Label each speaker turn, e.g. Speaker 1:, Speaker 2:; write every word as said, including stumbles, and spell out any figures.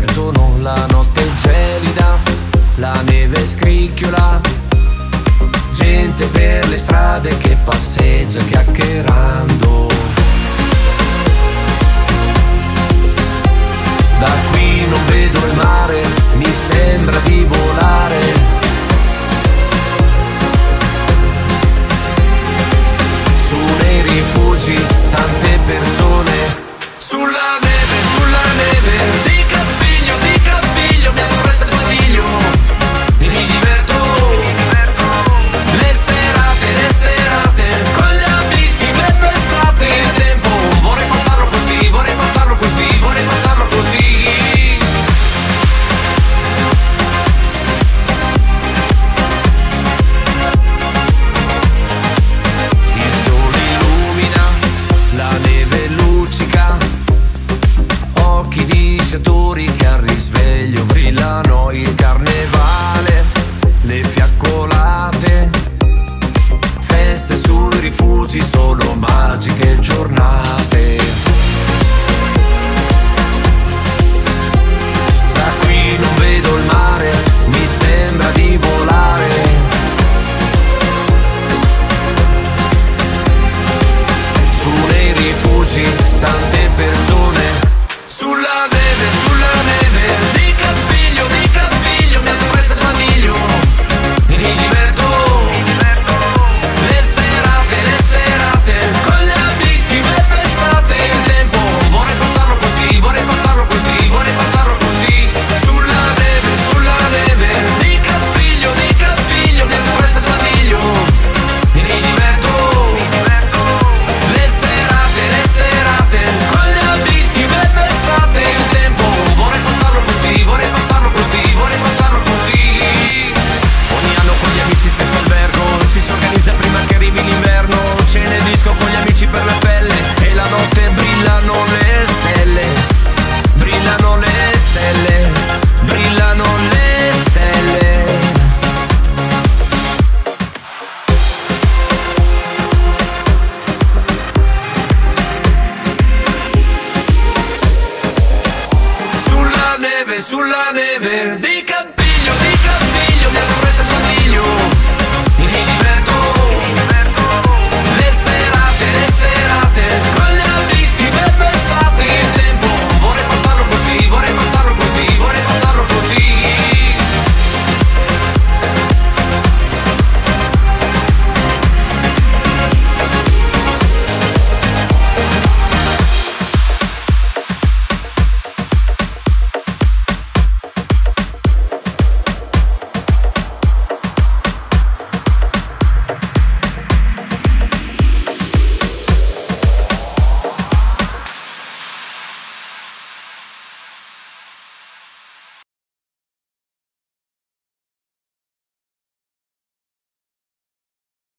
Speaker 1: avvertono la notte gelida, la neve scricchiola, gente per le strade che passeggia chiacchierando. Da qui non vedo il mare, mi sembra di volare. Su nei rifugi, tante persone. Sulla neve, sulla neve, di capiglio, di capiglio, mi sorpresa e sbadiglio. E mi diverto, le serate, le serate, con gli amici, metto estate. Il tempo, vorrei passarlo così, vorrei passarlo così, vorrei passarlo così. Che al risveglio brillano, il carnevale, le fiaccolate, feste sui rifugi, solo magiche giornate. Da qui non vedo il mare, mi sembra di volare. Su nei rifugi, tante persone. Sulla neve, sulla neve, di capiglio, di capiglio, mi sorpresa e sbadiglio. E mi diverto, le serate, le serate, con gli amici, metto estate. Il tempo, vorrei passarlo così, vorrei passarlo così, vorrei passarlo così. Sulla neve, sulla neve, di capiglio, di capiglio, mi sorpresa e sbadiglio. E mi diverto, le serate, le serate, con gli amici, metto estate. Il tempo, vorrei passarlo così, vorrei passarlo così, vorrei passarlo così. Ogni anno con gli amici stesso albergo, ci si organizza prima che arrivi l'inverno. Cene e disco con gli amici per la pelle, e la notte brillano le stelle, brillano le stelle, brillano le stelle. Sulla neve, sulla neve, di